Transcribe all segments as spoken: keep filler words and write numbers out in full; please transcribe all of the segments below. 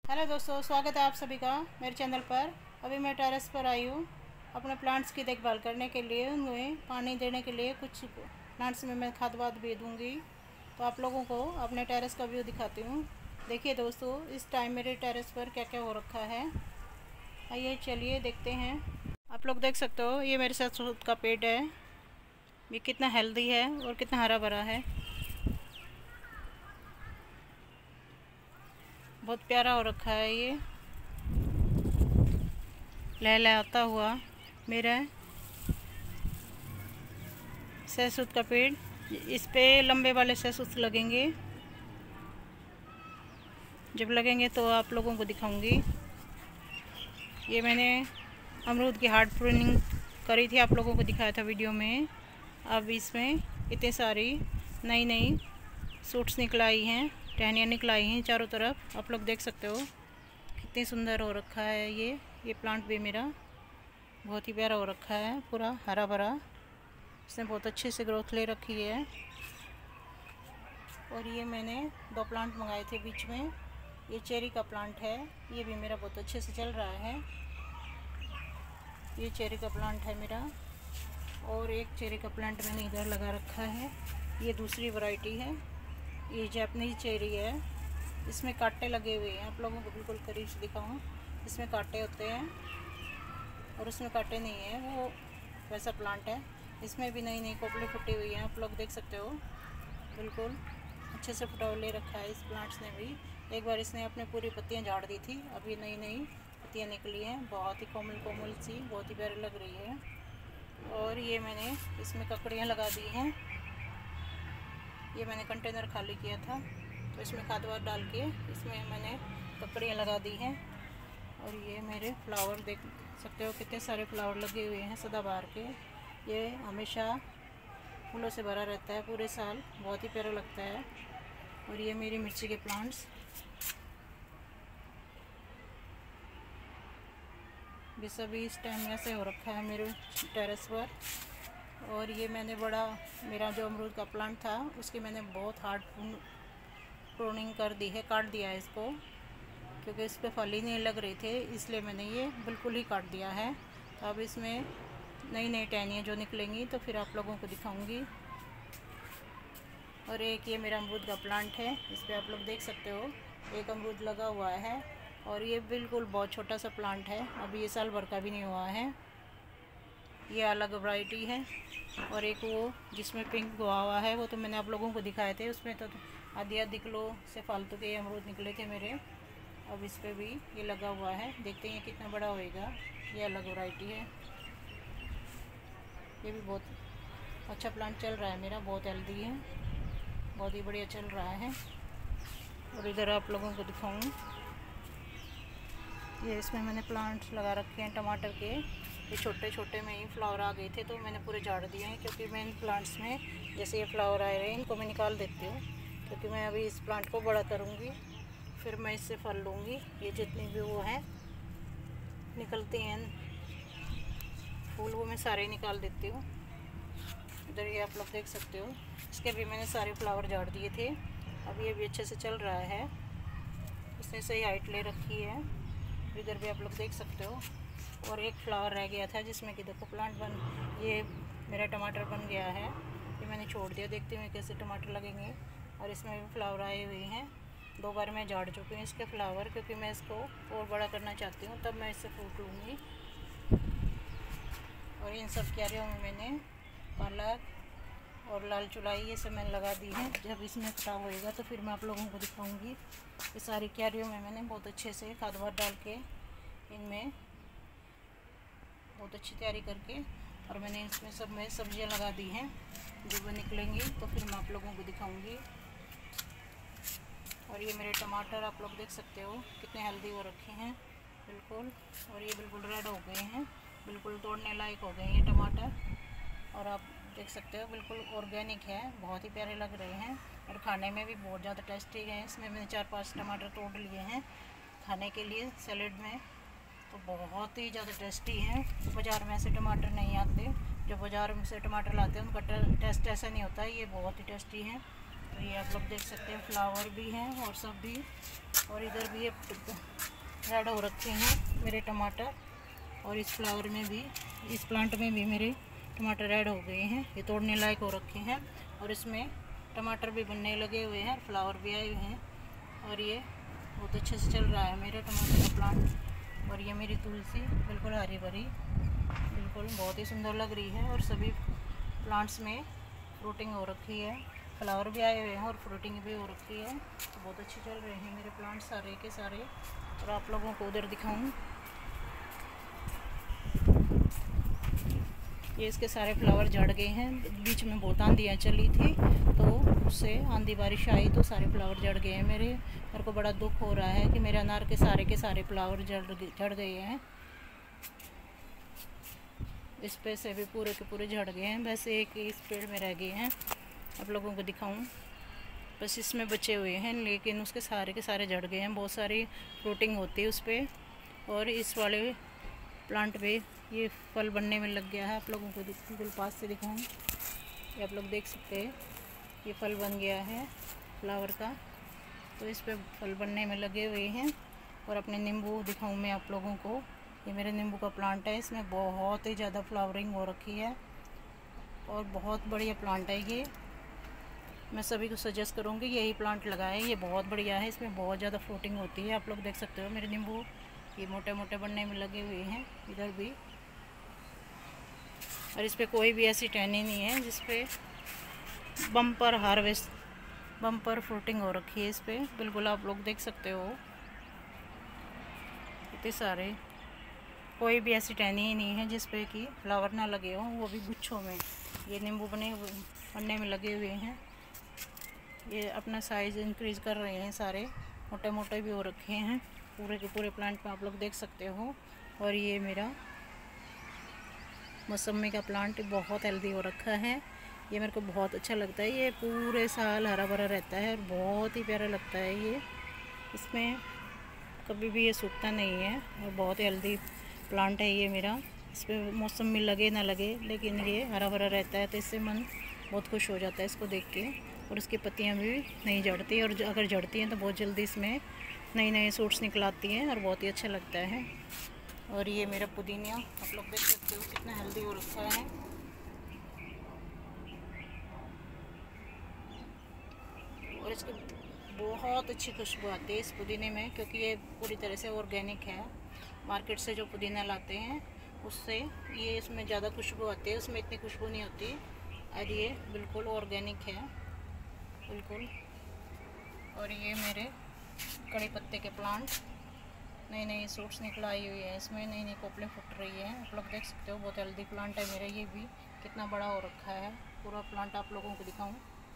Hello दोस्तों, स्वागत है आप सभी का मेरे चैनल पर। अभी मैं टेरेस पर आई हूँ अपने प्लांट्स की देखभाल करने के लिए, उन्हें पानी देने के लिए। कुछ प्लांट्स में मैं खाद वाद भी दूँगी, तो आप लोगों को अपने टेरेस का व्यू दिखाती हूँ। देखिए दोस्तों, इस टाइम मेरे टेरेस पर क्या क्या हो रखा है, आइए चलिए देखते हैं। आप लोग देख सकते हो, ये मेरे साथ का पेड़ है, ये कितना हेल्दी है और कितना हरा भरा है, बहुत प्यारा हो रखा है। ये लहलहाता हुआ मेरा सहसूत का पेड़, इस पे लंबे वाले सहसूत लगेंगे। जब लगेंगे तो आप लोगों को दिखाऊंगी। ये मैंने अमरूद की हार्ड प्रूनिंग करी थी, आप लोगों को दिखाया था वीडियो में। अब इसमें इतनी सारी नई नई सूट्स निकल आई हैं, टहनियाँ निकल आई हैं चारों तरफ। आप लोग देख सकते हो कितनी सुंदर हो रखा है। ये ये प्लांट भी मेरा बहुत ही प्यारा हो रखा है, पूरा हरा भरा। इसने बहुत अच्छे से ग्रोथ ले रखी है। और ये मैंने दो प्लांट मंगाए थे बीच में। ये चेरी का प्लांट है, ये भी मेरा बहुत अच्छे से चल रहा है। ये चेरी का प्लांट है मेरा, और एक चेरी का प्लांट मैंने इधर लगा रखा है। ये दूसरी वैरायटी है, ये जापानीज चेरी है। इसमें कांटे लगे हुए हैं, आप लोगों को बिल्कुल करीब से दिखाऊं। इसमें कांटे होते हैं और उसमें कांटे नहीं है, वो वैसा प्लांट है। इसमें भी नई नई कोपली फुटी हुई है, आप लोग देख सकते हो। बिल्कुल अच्छे से फुटाव ले रखा है इस प्लांट्स ने भी। एक बार इसने अपने पूरी पत्तियां झाड़ दी थी, अभी नई नई पत्तियां निकली हैं, बहुत ही कोमल कोमल सी, बहुत ही प्यारी लग रही है। और ये मैंने इसमें ककड़ियाँ लगा दी हैं। ये मैंने कंटेनर खाली किया था, तो इसमें खाद वाद डाल के इसमें मैंने ककड़ियाँ लगा दी हैं। और ये मेरे फ्लावर देख सकते हो, कितने सारे फ्लावर लगे हुए हैं सदाबहार के। ये हमेशा फूलों से भरा रहता है पूरे साल, बहुत ही प्यारा लगता है। और ये मेरी मिर्ची के प्लांट्स, ये सभी इस टाइम ऐसे हो रखा है मेरे टेरेस पर। और ये मैंने बड़ा, मेरा जो अमरूद का प्लांट था उसकी मैंने बहुत हार्ड प्रूनिंग कर दी है, काट दिया है इसको, क्योंकि इस पर फल ही नहीं लग रहे थे, इसलिए मैंने ये बिल्कुल ही काट दिया है। तो अब इसमें नई नई टहनियाँ जो निकलेंगी तो फिर आप लोगों को दिखाऊंगी। और एक ये मेरा अमरूद का प्लांट है, इस पर आप लोग देख सकते हो एक अमरूद लगा हुआ है। और ये बिल्कुल बहुत छोटा सा प्लांट है, अभी ये साल भर का भी नहीं हुआ है। ये अलग वैरायटी है। और एक वो जिसमें पिंक हुआ हुआ है, वो तो मैंने आप लोगों को दिखाए थे। उसमें तो आधी आधी किलो से फालतू के अमरूद निकले थे मेरे। अब इस पर भी ये लगा हुआ है, देखते हैं कितना बड़ा होएगा। ये अलग वैरायटी है, ये भी बहुत अच्छा प्लांट चल रहा है मेरा, बहुत हेल्दी है, बहुत ही बढ़िया चल रहा है। और इधर आप लोगों को दिखाऊँ, ये इसमें मैंने प्लांट्स लगा रखे हैं टमाटर के। ये छोटे छोटे में ही फ्लावर आ गए थे, तो मैंने पूरे झाड़ दिए हैं, क्योंकि मैं इन प्लांट्स में जैसे ये फ्लावर आए रहे हैं इनको मैं निकाल देती हूँ, क्योंकि मैं अभी इस प्लांट को बड़ा करूँगी, फिर मैं इससे फल लूँगी। ये जितनी भी वो हैं निकलते हैं फूल, वो मैं सारे निकाल देती हूँ। इधर ये आप लोग देख सकते हो, इसके भी मैंने सारे फ्लावर झाड़ दिए थे। अब ये भी अच्छे से चल रहा है, इसने सही हाइट ले रखी है। इधर भी आप लोग देख सकते हो। और एक फ्लावर रह गया था जिसमें कि देखो प्लांट बन, ये मेरा टमाटर बन गया है, ये मैंने छोड़ दिया, देखते हुए कैसे टमाटर लगेंगे। और इसमें भी फ्लावर आए हुए हैं, दो बार मैं झाड़ चुकी हूँ इसके फ्लावर, क्योंकि मैं इसको और बड़ा करना चाहती हूँ, तब मैं इससे फ्रूट लूँगी। और इन सब क्यारियों में मैंने पालक और लाल चुलाई ये सब मैंने लगा दी है। जब इसमें खटाव होएगा तो फिर मैं आप लोगों को दिखाऊंगी। ये सारी क्यारियों में मैंने बहुत अच्छे से खाद वाद डाल के इनमें बहुत अच्छी तैयारी करके, और मैंने इसमें सब में सब्जियां लगा दी हैं। जब वो निकलेंगी तो फिर मैं आप लोगों को दिखाऊंगी। और ये मेरे टमाटर आप लोग देख सकते हो कितने हेल्दी हो रखे हैं बिल्कुल। और ये बिल्कुल रेड हो गए हैं, बिल्कुल तोड़ने लायक हो गए हैं ये टमाटर। और आप देख सकते हो बिल्कुल ऑर्गेनिक है, बहुत ही प्यारे लग रहे हैं और खाने में भी बहुत ज़्यादा टेस्टी है। इसमें मैंने चार पांच टमाटर तोड़ लिए हैं खाने के लिए सैलेड में, तो बहुत ही ज़्यादा टेस्टी हैं। बाज़ार में ऐसे टमाटर नहीं आते, जो बाज़ार में से टमाटर लाते हैं उनका टेस्ट ऐसा नहीं होता है, ये बहुत ही टेस्टी है। तो ये आप लोग देख सकते हैं फ्लावर भी हैं और सब भी। और इधर भी ये रेड हो रखे हैं मेरे टमाटर, और इस फ्लावर में भी, इस प्लांट में भी मेरे टमाटर रेड हो गए हैं, ये तोड़ने लायक हो रखे हैं। और इसमें टमाटर भी बनने लगे हुए हैं, फ्लावर भी आए हुए हैं, और ये बहुत अच्छे से चल रहा है मेरे टमाटर का प्लांट। और ये मेरी तुलसी बिल्कुल हरी भरी, बिल्कुल बहुत ही सुंदर लग रही है। और सभी प्लांट्स में फ्रूटिंग हो रखी है, फ्लावर भी आए हुए हैं और फ्रूटिंग भी हो रखी है। तो बहुत अच्छे चल रहे हैं मेरे प्लांट सारे के सारे। और आप लोगों को उधर दिखाऊं, ये इसके सारे फ्लावर झड़ गए हैं। बीच में बहुत आंधियाँ चली थी तो उससे आंधी बारिश आई तो सारे फ्लावर झड़ गए हैं मेरे। मेरे को बड़ा दुख हो रहा है कि मेरे अनार के सारे के सारे फ्लावर झड़ झड़ गए हैं। इस पे से भी पूरे के पूरे झड़ गए हैं, बस एक इस पेड़ में रह गए हैं। आप लोगों को दिखाऊं, बस इसमें बचे हुए हैं, लेकिन उसके सारे के सारे झड़ गए हैं। बहुत सारी फ्रूटिंग होती है उस पर। और इस वाले प्लांट पे ये फल बनने में लग गया है। आप लोगों को बिल्कुल पास से दिखाऊं, ये आप लोग देख सकते हैं, ये फल बन गया है फ्लावर का। तो इस पे फल बनने में लगे हुए हैं। और अपने नींबू दिखाऊं मैं आप लोगों को, ये मेरे नींबू का प्लांट है, इसमें बहुत ही ज़्यादा फ्लावरिंग हो रखी है और बहुत बढ़िया प्लांट है ये। मैं सभी को सजेस्ट करूँगी यही प्लांट लगाएं, ये बहुत बढ़िया है, इसमें बहुत ज़्यादा फ्रूटिंग होती है। आप लोग देख सकते हो मेरे नींबू ये मोटे मोटे बनने में लगे हुए हैं इधर भी। और इस पर कोई भी ऐसी टहनी नहीं है जिस पे बम्पर हार्वेस्ट, बम्पर फ्रूटिंग हो रखी है इस पर, बिल्कुल आप लोग देख सकते हो। इतने सारे, कोई भी ऐसी टहनी ही नहीं है जिस पे कि फ्लावर ना लगे हों, वो भी गुच्छों में। ये नींबू बने बनने में लगे हुए हैं, ये अपना साइज़ इंक्रीज़ कर रहे हैं, सारे मोटे मोटे भी हो रखे हैं पूरे के पूरे प्लांट में, आप लोग देख सकते हो। और ये मेरा मौसमी का प्लांट बहुत हेल्दी हो रखा है, ये मेरे को बहुत अच्छा लगता है। ये पूरे साल हरा भरा रहता है और बहुत ही प्यारा लगता है ये, इसमें कभी भी ये सूखता नहीं है और बहुत हेल्दी प्लांट है ये मेरा। इस पर मौसम में लगे ना लगे लेकिन ये हरा भरा रहता है, तो इससे मन बहुत खुश हो जाता है इसको देख के। और इसकी पत्तियां भी नहीं झड़ती, और अगर झड़ती हैं तो बहुत जल्दी इसमें नई नई सूट्स निकल आती हैं और बहुत ही अच्छा लगता है। और ये मेरा पुदीना आप लोग देख सकते हो कितना हेल्दी हो रखा है। और इसकी बहुत अच्छी खुशबू आती है इस पुदीने में, क्योंकि ये पूरी तरह से ऑर्गेनिक है। मार्केट से जो पुदीना लाते हैं उससे ये इसमें ज़्यादा खुशबू आती है, उसमें इतनी खुशबू नहीं होती। और ये बिल्कुल ऑर्गेनिक है बिल्कुल। और ये मेरे कड़ी पत्ते के प्लांट, नई नई सूट्स निकल आई हुई है इसमें, नई नई कोपलें फुट रही है, आप लोग देख सकते हो। बहुत हेल्दी प्लांट है मेरा, ये भी कितना बड़ा हो रखा है। पूरा प्लांट आप लोगों को दिखाऊं,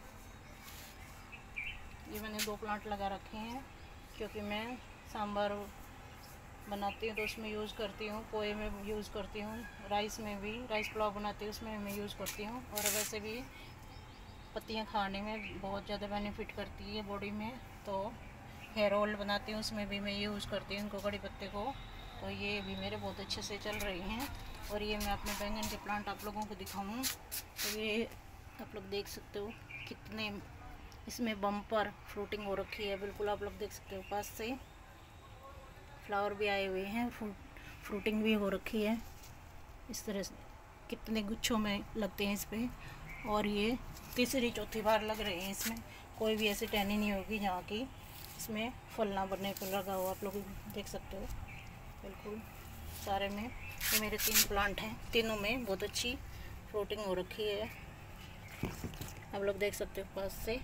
ये मैंने दो प्लांट लगा रखे हैं क्योंकि मैं सांभर बनाती हूँ तो उसमें यूज़ करती हूँ, पोहे में यूज़ करती हूँ, राइस में भी, राइस पुलाव बनाती हूँ उसमें मैं यूज़ करती हूँ। और वैसे भी पत्तियाँ खाने में बहुत ज़्यादा बेनिफिट करती है बॉडी में, तो हेयर ऑयल बनाती हूँ उसमें भी मैं यूज़ करती हूँ इनको, कड़ी पत्ते को। तो ये भी मेरे बहुत अच्छे से चल रहे हैं। और ये मैं अपने बैंगन के प्लांट आप लोगों को दिखाऊँ, तो ये आप लोग देख सकते हो कितने इसमें बम्पर फ्रूटिंग हो रखी है, बिल्कुल आप लोग देख सकते हो। पास से फ्लावर भी आए हुए हैं, फ्रूट फ्रूटिंग भी हो रखी है इस तरह से, कितने गुच्छों में लगते हैं इस पर। और ये तीसरी चौथी बार लग रहे हैं, इसमें कोई भी ऐसी टहनी नहीं होगी जहाँ की इसमें फल ना बनने को लगा हो, आप लोग देख सकते हो बिल्कुल सारे में। ये मेरे तीन प्लांट हैं, तीनों में बहुत अच्छी फ्रूटिंग हो रखी है, आप लोग देख सकते हो पास से।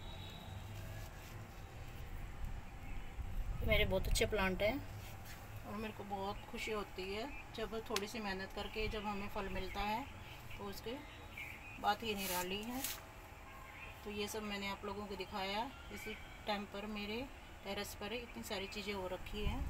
मेरे बहुत अच्छे प्लांट हैं और मेरे को बहुत खुशी होती है जब थोड़ी सी मेहनत करके जब हमें फल मिलता है, तो उसके बात ही निराली है। तो ये सब मैंने आप लोगों को दिखाया। इसी टाइम पर मेरे टेरेस पर इतनी सारी चीज़ें हो रखी हैं।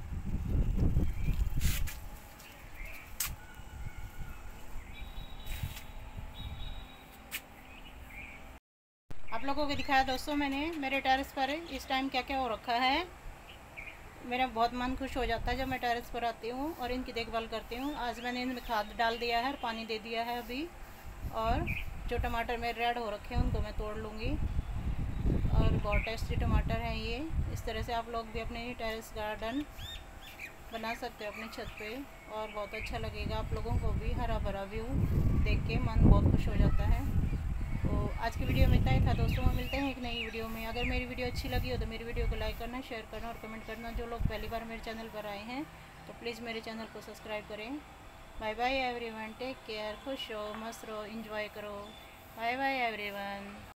आप लोगों को दिखाया दोस्तों मैंने मेरे टेरेस पर इस टाइम क्या क्या हो रखा है। मेरा बहुत मन खुश हो जाता है जब मैं टेरेस पर आती हूँ और इनकी देखभाल करती हूँ। आज मैंने इनमें खाद डाल दिया है और पानी दे दिया है अभी। और जो टमाटर मेरे रेड हो रखे हैं उनको मैं तोड़ लूँगी, और बहुत टेस्टी टमाटर हैं ये। इस तरह से आप लोग भी अपने टेरेस गार्डन बना सकते हो अपनी छत पे और बहुत अच्छा लगेगा आप लोगों को भी। हरा भरा व्यू देख के मन बहुत खुश हो जाता है। तो आज की वीडियो में इतना ही था दोस्तों, मिलते हैं एक नई वीडियो में। अगर मेरी वीडियो अच्छी लगी हो तो मेरी वीडियो को लाइक करना, शेयर करना और कमेंट करना। जो लोग पहली बार मेरे चैनल पर आए हैं तो प्लीज़ मेरे चैनल को सब्सक्राइब करें। Bye bye everyone, take care, खुश रहो, मस्त रहो, एंजॉय करो। Bye bye everyone.